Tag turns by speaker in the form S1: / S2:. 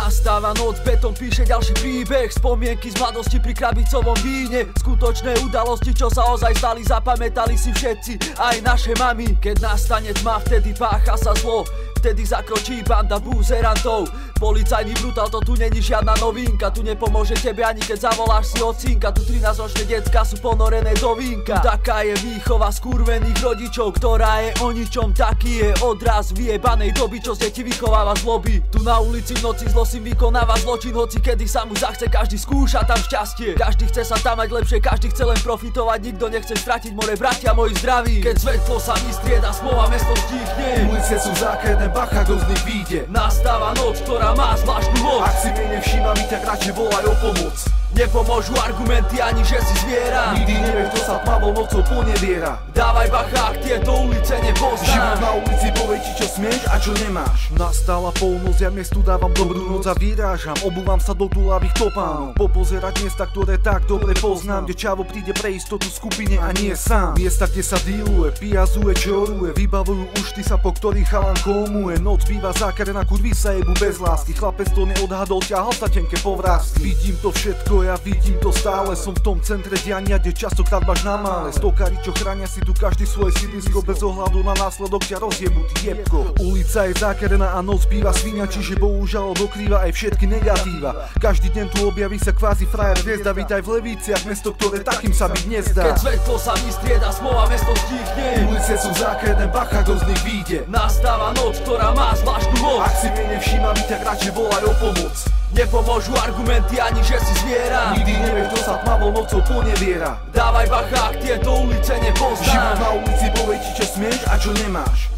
S1: Nastáva noc, betón píše ďalší príbeh. Spomienky z mladosti pri krabicovom víne. Skutočné udalosti, čo sa ozaj stali, zapamätali si všetci, aj naše mami. Keď nastane tma, vtedy pácha sa zlo. Vtedy zakročí banda búzerantov. Policajný brutál, to tu není žiadna novinka. Tu nepomôže tebe ani keď zavoláš si ocinka. Tu 13-ročné decka sú ponorené do vínka. Tu taká je výchova skurvených rodičov, ktorá je o ničom. Taký je odraz vyjebanej doby, čo z deti vychováva zloby. Tu na ulici v noci zlo si vykonáva zločin, hoci kedy sa mu zachce, každý skúša tam šťastie. Každý chce sa tam mať lepšie, každý chce len profitovať, nikto nechce stratiť more, bratia moji zdraví. Keď svetlo sa vystrieda, smova mesto stichne.
S2: Ulice sú zákrené, bacha, kto z nich vyjde.
S1: Nastáva noc, ktorá má zvláštnu moc.
S2: Ak si mne nevšímam, tak radšej volaj o pomoc.
S1: Nepomôžu argumenty ani že si zviera.
S2: Nikdy nevieš, kto sa tmavou nocou poneviera.
S1: Dávaj bacha, ak tieto ulice nepoznáš.
S2: Život na ulici povie ti, čo smieš a čo nemáš. Nastala polnoc, ja miestu dávam dobrú noc a vyrážam. Obúvam sa do túlavých topánov, popozerať miesta, ktoré tak dobre poznám, kde čavo príde pre istotu skupine a nie sám. Miesta, kde sa dealuje, pijazuje, čoruje, vybavujú ušty sa, po ktorých chalan komuje. Noc býva zákrená, kurví sa jebu bez lásky. Chlapec to neodhadol, ťahal sa tenké povrázky. Vidím to všetko, ja vidím to stále. Som v tom centre diania, kde častokrát máš na mále. Stokári, čo chránia si tu každý svoje sídlisko, bez ohľadu na následok ťa rozjebú ty jebko. Ulica je zákerená a noc býva svinia, čiže bohužiaľ dokrýva aj všetky negatíva. Každý deň tu objaví sa kvázi frajer hviezda. Vítaj v Leviciach, mesto, ktoré takým sa byť nezdá.
S1: Keď svetlo sa vystrieda, smova mesto stichne.
S2: Ulice sú zákerené, bacha, kto z nich vyjde.
S1: Nastáva noc, ktorá má zvláštnu moc.
S2: Ak si mne nevšímam, tak radšej volaj o pomoc.
S1: Nepomôžu argumenty ani že si zviera.
S2: Nikdy nevieš, kto sa tmavou nocou poneviera.
S1: Dávaj bacha, ak tieto ulice nepoznáš.
S2: Život na ulici povie ti, čo smieš a čo nemáš.